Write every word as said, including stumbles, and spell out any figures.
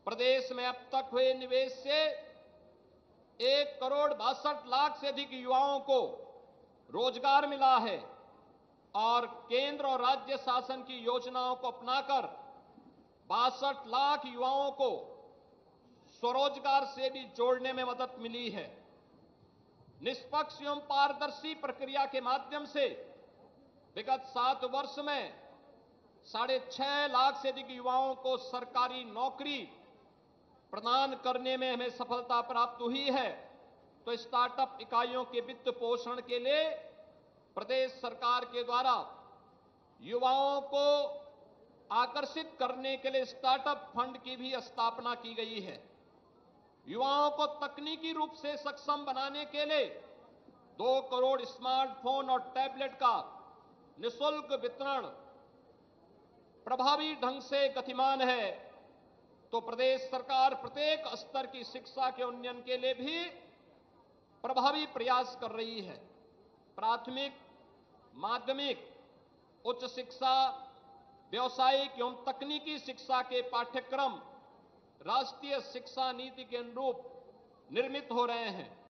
प्रदेश में अब तक हुए निवेश से एक करोड़ बासठ लाख से अधिक युवाओं को रोजगार मिला है और केंद्र और राज्य शासन की योजनाओं को अपनाकर बासठ लाख युवाओं को स्वरोजगार से भी जोड़ने में मदद मिली है। निष्पक्ष एवं पारदर्शी प्रक्रिया के माध्यम से विगत सात वर्ष में साढ़े छह लाख से अधिक युवाओं को सरकारी नौकरी प्रदान करने में हमें सफलता प्राप्त हुई है। तो स्टार्टअप इकाइयों के वित्त पोषण के लिए प्रदेश सरकार के द्वारा युवाओं को आकर्षित करने के लिए स्टार्टअप फंड की भी स्थापना की गई है। युवाओं को तकनीकी रूप से सक्षम बनाने के लिए दो करोड़ स्मार्टफोन और टैबलेट का निःशुल्क वितरण प्रभावी ढंग से गतिमान है। तो प्रदेश सरकार प्रत्येक स्तर की शिक्षा के उन्नयन के लिए भी प्रभावी प्रयास कर रही है। प्राथमिक, माध्यमिक, उच्च शिक्षा, व्यावसायिक एवं तकनीकी शिक्षा के पाठ्यक्रम राष्ट्रीय शिक्षा नीति के अनुरूप निर्मित हो रहे हैं।